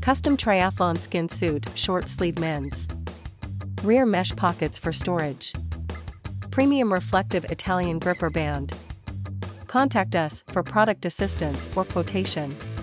Custom triathlon skin suit, short sleeve men's. Rear mesh pockets for storage. Premium reflective Italian gripper band. Contact us for product assistance or quotation.